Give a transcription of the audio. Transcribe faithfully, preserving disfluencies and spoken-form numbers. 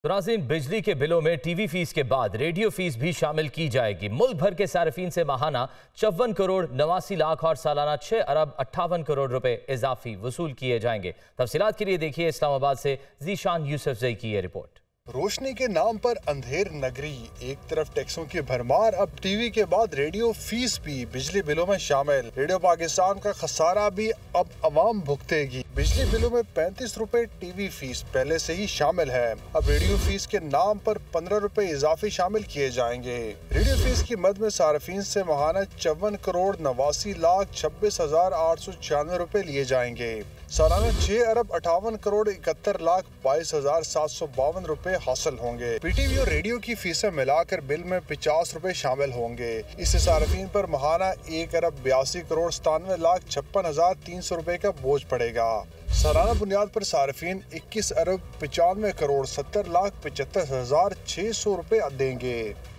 تو ناظرین، بجلی کے بلوں میں ٹی وی فیس کے بعد ریڈیو فیس بھی شامل کی جائے گی۔ ملک بھر کے صارفین سے ماہانہ چون کروڑ نواسی لاکھ اور سالانہ چھ ارب اٹھاون کروڑ روپے اضافی وصول کیے جائیں گے۔ تفصیلات کے لیے دیکھیے اسلام آباد سے ذیشان یوسف زئی کی یہ رپورٹ۔ روشنی کے نام پر اندھیر نگری، ایک طرف ٹیکسوں کی بھرمار، اب ٹی وی کے بعد ریڈیو فیس بھی بجلی بلوں میں شامل۔ ریڈیو پاکستان کا خسارہ بھی اب عوام بھگتے گی۔ بجلی بلوں میں پینتیس روپے ٹی وی فیس پہلے سے ہی شامل ہے، اب ریڈیو فیس کے نام پر پندرہ روپے اضافی شامل کیے جائیں گے۔ ریڈیو فیس کی مد میں صارفین سے ماہانہ چون کروڑ نواسی لاکھ چھبیس ہزار آٹھ سو چھیانوے روپے لیے جائیں گے۔ سالانہ چھ ارب اٹھاون کروڑ اکہتر لاکھ بائیس ہزار سات سو باون روپے حاصل ہوں گے۔ پی ٹی وی اور ریڈیو کی فیسیں ملا کر بل میں پچاس روپے شامل ہوں گے۔ اس سے صارفین پر ماہانہ ایک ارب بیاسی کروڑ ستانوے لاکھ چھپن ہزار تین سو روپے کا بوجھ پڑے گا۔ سالانہ بنیاد پر صارفین اکیس ارب پچانوے کروڑ ستر لاکھ پچہتر ہزار چھ سو روپے دیں گے۔